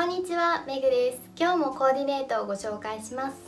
んにちは、めぐです。今日もコーディネートをご紹介します。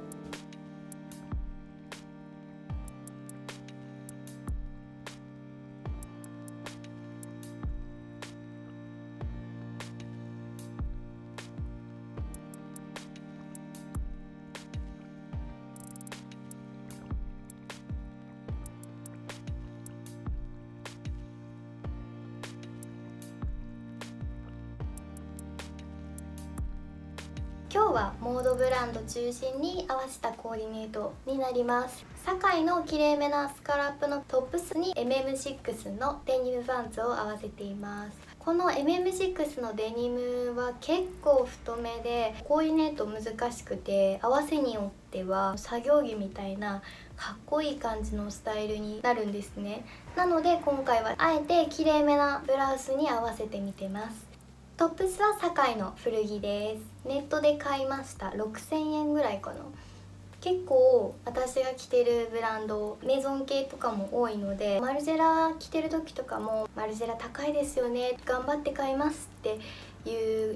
今日はモードブランド中心に合わせたコーディネートになります。サカイのきれいめなスカラップのトップスに MM6 のデニムパンツを合わせています。この MM6 のデニムは結構太めでコーディネート難しくて、合わせによっては作業着みたいなかっこいい感じのスタイルになるんですね。なので今回はあえてきれいめなブラウスに合わせてみてます。トップスはサカイの古着です。ネットで買いました。6000円ぐらいかな。結構私が着てるブランドメゾン系とかも多いので、マルジェラ着てる時とかもマルジェラ高いですよね、頑張って買いますっていう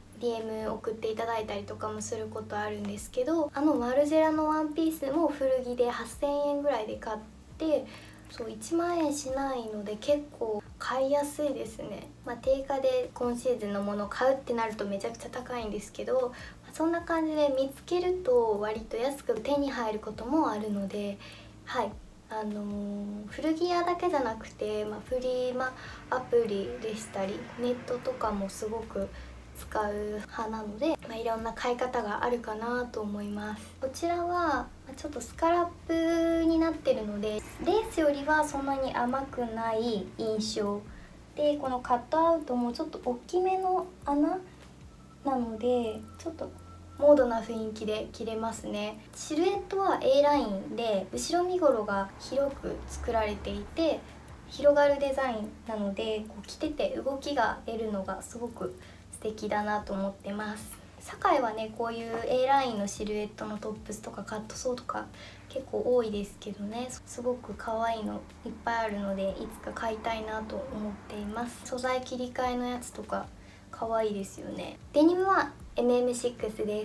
DM 送っていただいたりとかもすることあるんですけど、マルジェラのワンピースも古着で8000円ぐらいで買って、そう1万円しないので結構買いやすいですね。定価で今シーズンのものを買うってなるとめちゃくちゃ高いんですけど、そんな感じで見つけると割と安く手に入ることもあるので、はい、古着屋だけじゃなくて、フリマアプリでしたりネットとかもすごく使う派なので、いろんな買い方があるかなと思います。こちらはちょっとスカラップになってるのでレースよりはそんなに甘くない印象で、このカットアウトもちょっと大きめの穴なのでちょっとモードな雰囲気で着れますね。シルエットは A ラインで後ろ身頃が広く作られていて広がるデザインなので、着てて動きが出るのがすごく素敵だなと思ってます。サカイはね、こういう A ラインのシルエットのトップスとかカットソーとか結構多いですけどね、すごく可愛いのいっぱいあるのでいつか買いたいなと思っています。素材切り替えのやつとか可愛いですよね。デニムは MM6 です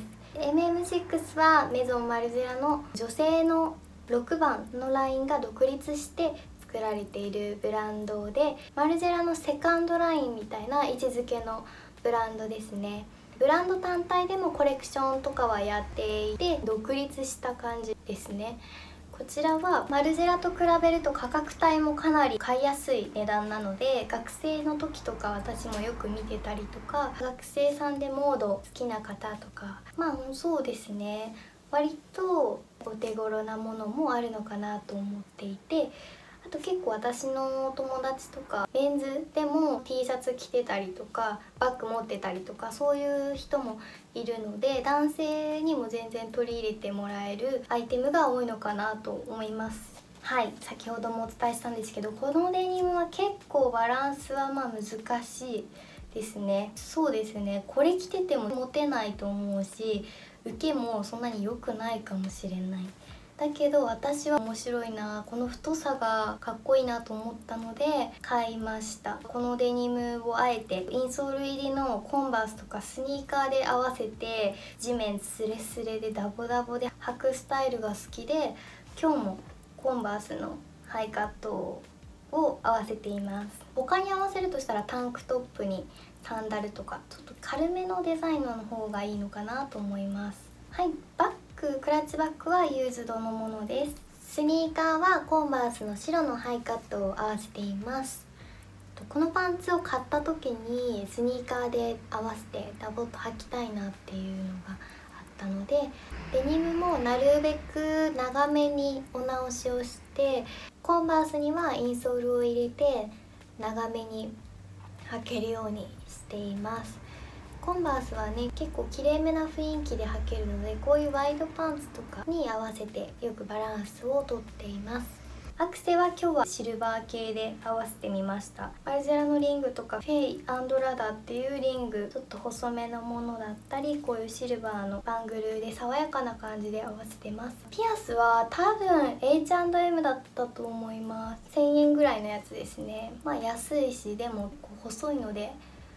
。MM6 はメゾンマルジェラの女性の6番のラインが独立して作られているブランドで、マルジェラのセカンドラインみたいな位置づけのブランドですね。ブランド単体でもコレクションとかはやっていて独立した感じですね。こちらはマルジェラと比べると価格帯もかなり買いやすい値段なので、学生の時とか私もよく見てたりとか、学生さんでモード好きな方とか、そうですね、割とお手頃なものもあるのかなと思っていて、あと結構私の友達とかメンズでも T シャツ着てたりとかバッグ持ってたりとかそういう人もいるので、男性にも全然取り入れてもらえるアイテムが多いのかなと思います。はい、先ほどもお伝えしたんですけど、このデニムは結構バランスは難しいですね。そうですね、これ着ててもモテないと思うし受けもそんなに良くないかもしれない。だけど私は面白いな、この太さがかっこいいなと思ったので買いました。このデニムをあえてインソール入りのコンバースとかスニーカーで合わせて地面スレスレでダボダボで履くスタイルが好きで、今日もコンバースのハイカットを合わせています。他に合わせるとしたらタンクトップにサンダルとかちょっと軽めのデザインの方がいいのかなと思います。はい、クラッチバッグはユーズドのものです。スニーカーはコンバースの白のハイカットを合わせています。このパンツを買った時にスニーカーで合わせてダボっと履きたいなっていうのがあったので、デニムもなるべく長めにお直しをして、コンバースにはインソールを入れて長めに履けるようにしています。コンバースはね、結構きれいめな雰囲気で履けるので、こういうワイドパンツとかに合わせてよくバランスをとっています。アクセは今日はシルバー系で合わせてみました。マルジェラのリングとかフェイ&ラダっていうリング、ちょっと細めのものだったり、こういうシルバーのバングルで爽やかな感じで合わせてます。ピアスは多分 H&M だったと思います。1000円ぐらいのやつですね。安いし、でも細いので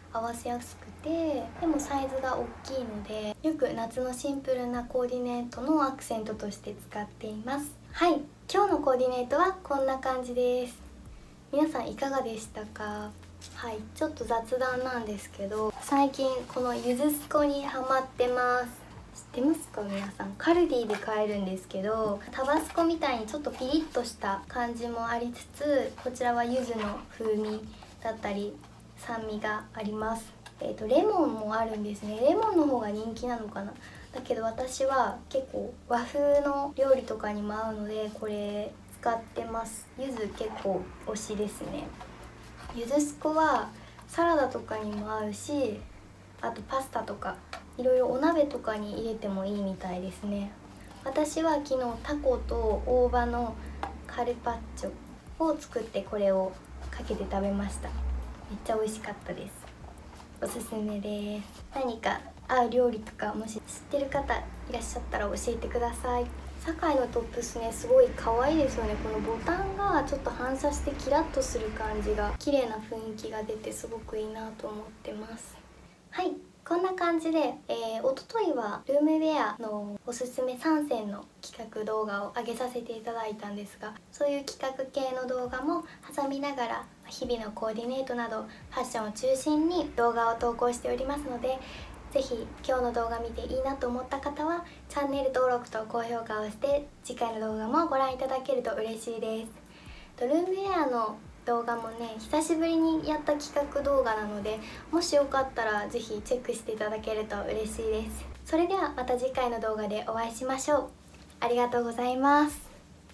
合わせやすくて、でもサイズが大きいのでよく夏のシンプルなコーディネートのアクセントとして使っています。はい、今日のコーディネートはこんな感じです。皆さんいかがでしたか？はい、ちょっと雑談なんですけど、最近このゆずすこにハマってます。知ってますか皆さん？カルディで買えるんですけど、タバスコみたいにちょっとピリッとした感じもありつつ、こちらは柚子の風味だったり酸味があります。レモンもあるんですね。レモンの方が人気なのかな。だけど私は結構和風の料理とかにも合うのでこれ使ってます。柚子結構推しですね。柚子すこはサラダとかにも合うし、あとパスタとかいろいろお鍋とかに入れてもいいみたいですね。私は昨日タコと大葉のカルパッチョを作ってこれをかけて食べました。めっちゃ美味しかったです。おすすめです。何か合う料理とかもし知ってる方いらっしゃったら教えてください。サカイのトップスね、すごい可愛いですよね。このボタンがちょっと反射してキラッとする感じが綺麗な雰囲気が出てすごくいいなと思ってます。はい、こんな感じで、おとといはルームウェアのおすすめ3選の企画動画を上げさせていただいたんですが、そういう企画系の動画も挟みながら日々のコーディネートなどファッションを中心に動画を投稿しておりますので、ぜひ今日の動画見ていいなと思った方はチャンネル登録と高評価をして次回の動画もご覧いただけると嬉しいです。ルームウェアの動画もね、久しぶりにやった企画動画なので、もしよかったらぜひチェックしていただけると嬉しいです。それではまた次回の動画でお会いしましょう。ありがとうございます。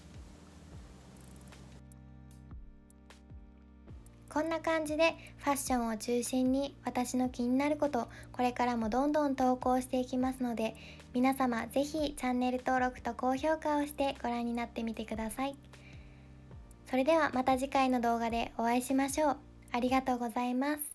こんな感じでファッションを中心に私の気になることこれからもどんどん投稿していきますので、皆様ぜひチャンネル登録と高評価をしてご覧になってみてください。それではまた次回の動画でお会いしましょう。ありがとうございます。